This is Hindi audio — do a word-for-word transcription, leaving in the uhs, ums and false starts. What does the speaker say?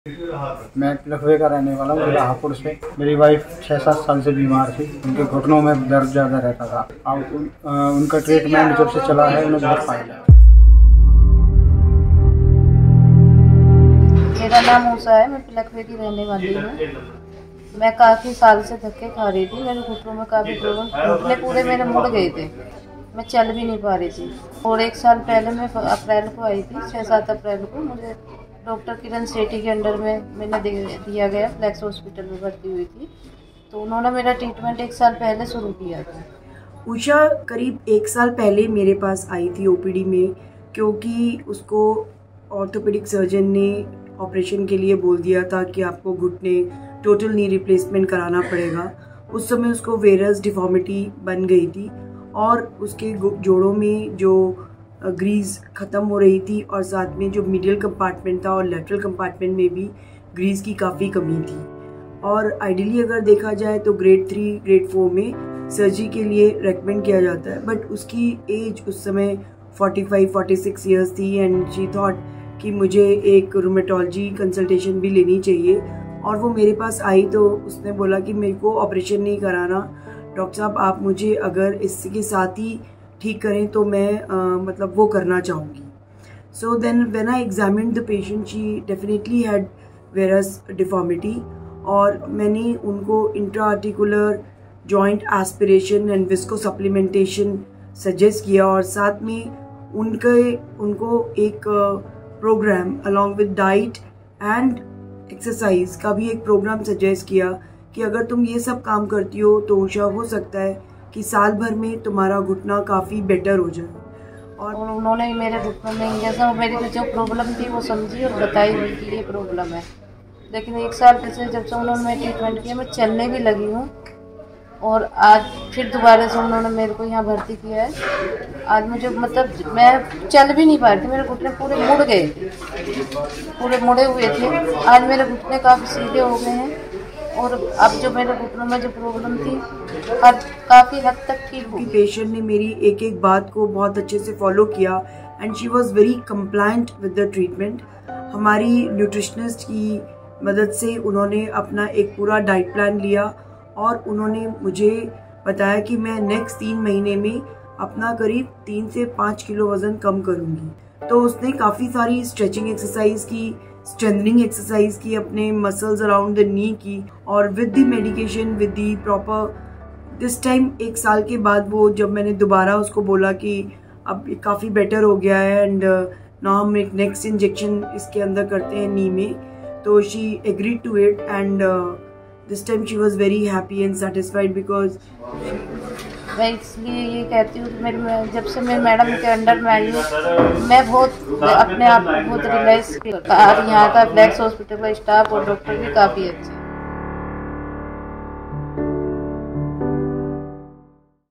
मैं लखवे का रहने वाला हूँ, जिला हापुड़ से। मेरी वाइफ छः सात साल से बीमार थी। उनके घुटनों में दर्द ज़्यादा रहता था। अब उन, उनका ट्रीटमेंट जब से चला है उन्हें बहुत फायदा है। मेरा नाम ऊषा है, मैं लखवे की रहने वाली हूँ। मैं काफ़ी साल से धक्के खा रही थी। मेरे घुटनों में काफ़ी प्रॉब्लम, घुटने पूरे मेरे मुड़ गए थे, मैं चल भी नहीं पा रही थी। और एक साल पहले मैं अप्रैल को आई थी, छः सात अप्रैल को मुझे डॉक्टर किरण सेठी के अंडर में मैंने दिया गया, फ्लैक्स हॉस्पिटल में भर्ती हुई थी। तो उन्होंने मेरा ट्रीटमेंट एक साल पहले शुरू किया था। उषा करीब एक साल पहले मेरे पास आई थी ओपीडी में, क्योंकि उसको ऑर्थोपेडिक सर्जन ने ऑपरेशन के लिए बोल दिया था कि आपको घुटने टोटल नी रिप्लेसमेंट कराना पड़ेगा। उस समय उसको वेरस डिफॉर्मिटी बन गई थी और उसके जोड़ों में जो ग्रीस ख़त्म हो रही थी और साथ में जो मिडियल कंपार्टमेंट था और लेटरल कंपार्टमेंट में भी ग्रीस की काफ़ी कमी थी। और आइडियली अगर देखा जाए तो ग्रेड थ्री ग्रेड फोर में सर्जरी के लिए रेकमेंड किया जाता है, बट उसकी एज उस समय forty five forty six years थी एंड शी थॉट कि मुझे एक रूमेटोलॉजी कंसल्टेशन भी लेनी चाहिए। और वो मेरे पास आई तो उसने बोला कि मेरे को ऑपरेशन नहीं कराना डॉक्टर साहब, आप मुझे अगर इसके साथ ही ठीक करें तो मैं uh, मतलब वो करना चाहूँगी। So then when I examined the patient she definitely had varus deformity, और मैंने उनको intra articular joint aspiration and viscosupplementation suggest किया, और साथ में उनके उनको एक program along with diet and exercise का भी एक प्रोग्राम सजेस्ट किया कि अगर तुम ये सब काम करती हो तो उषा हो सकता है कि साल भर में तुम्हारा घुटना काफ़ी बेटर हो जाए। और, और उन्होंने मेरे घुटनों में जैसा मेरी जो प्रॉब्लम थी वो समझी और बताई हुई कि ये प्रॉब्लम है। लेकिन एक साल से जब से उन्होंने मेरा ट्रीटमेंट किया मैं चलने भी लगी हूँ, और आज फिर दोबारा से उन्होंने मेरे को यहाँ भर्ती किया है। आज मुझे मतलब मैं चल भी नहीं पा रही थी, मेरे घुटने पूरे मुड़ गए थे, पूरे मुड़े हुए थे। आज मेरे घुटने काफ़ी सीधे हो गए हैं, और अब जो मेरे घुटनों में जो प्रॉब्लम थी अब काफ़ी हद तक ठीक हुई। पेशेंट ने मेरी एक एक बात को बहुत अच्छे से फॉलो किया and she was very compliant with the treatment. हमारी न्यूट्रिशनिस्ट की मदद से उन्होंने अपना एक पूरा डाइट प्लान लिया और उन्होंने मुझे बताया कि मैं नेक्स्ट तीन महीने में अपना करीब तीन से पाँच किलो वज़न कम करूँगी। तो उसने काफ़ी सारी स्ट्रेचिंग एक्सरसाइज की, स्ट्रेंथनिंग एक्सरसाइज की, अपने मसल्स अराउंड द नी की, और with the medication with the proper this time एक साल के बाद वो जब मैंने दोबारा उसको बोला कि अब काफ़ी बेटर हो गया है एंड नाउ हम एक नेक्स्ट इंजेक्शन इसके अंदर करते हैं नी में, तो she agreed to it and this time she was very happy and satisfied because मैं इसलिए ये कहती हूँ कि मेरे जब से मैं मैडम के अंडर में आई हूँ मैं बहुत अपने आप को बहुत रियलाइज किया। और यहाँ का फ्लैक्स हॉस्पिटल का स्टाफ और डॉक्टर भी काफ़ी अच्छे हैं।